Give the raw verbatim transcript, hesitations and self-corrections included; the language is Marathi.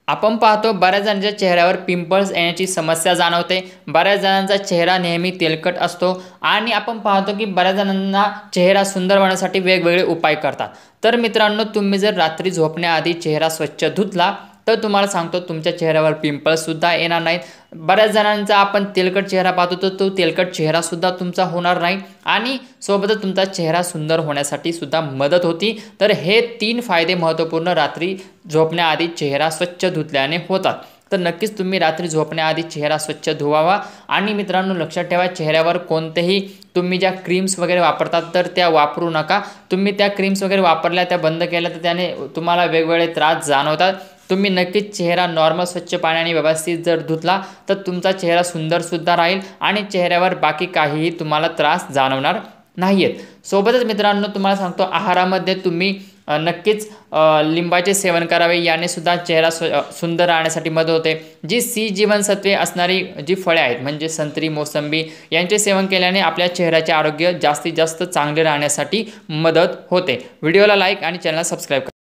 आपण पाहतो बऱ्याच जणांच्या चेहऱ्यावर पिंपल्स येण्याची समस्या जाणवते। बऱ्याच जणांचा चेहरा नेहमी तेलकट असतो आणि आपण पाहतो की बऱ्याच जणांना चेहरा सुंदर बनवण्यासाठी वेगवेगळे उपाय करतात। तर मित्रांनो, तुम्ही जर रात्री झोपण्याआधी चेहरा स्वच्छ धुतला तर तुम्हाला सांगतो तुमच्या चेहऱ्यावर पिंपल्स सुद्धा येणार नाहीत। बऱ्याच जणांचा आपण तेलकट चेहरा पाहतो तर तो तेलकट चेहरा सुद्धा तुमचा होणार नाही आणि सोबतच तुमचा चेहरा सुंदर होण्यासाठी सुद्धा मदत होती। तर हे तीन फायदे महत्त्वपूर्ण रात्री झोपण्याआधी चेहरा स्वच्छ धुतल्याने होतात। तर नक्कीच तुम्ही रात्री झोपण्याआधी चेहरा स्वच्छ धुवावा। आणि मित्रांनो, लक्षात ठेवा, चेहऱ्यावर कोणतेही तुम्ही ज्या क्रीम्स वगैरे वापरतात तर त्या वापरू नका। तुम्ही त्या क्रीम्स वगैरे वापरल्या, त्या बंद केल्या तर त्याने तुम्हाला वेगवेगळे त्रास जाणवतात। तुम्ही नक्कीच चेहरा नॉर्मल स्वच्छ पाण्याने व्यवस्थित जर धुतला तर तुमचा चेहरा सुंदर सुद्धा राहील आणि चेहऱ्यावर बाकी काहीही तुम्हाला त्रास जाणवणार नाहीयेत। सोबतच मित्रांनो, तुम्हाला सांगतो आहारामध्ये तुम्ही नक्कीच लिंबाचे सेवन करावे, याने सुद्धा चेहरा सुंदर राहण्यासाठी मदत होते। जी सी जीवनसत्वे असणारी जी फळे आहेत म्हणजे संत्री, मोसंबी यांचे सेवन केल्याने आपल्या चेहऱ्याचे आरोग्य जास्तीत जास्त चांगले राहण्यासाठी मदत होते। व्हिडिओला लाईक आणि चॅनलला सबस्क्राईब करा।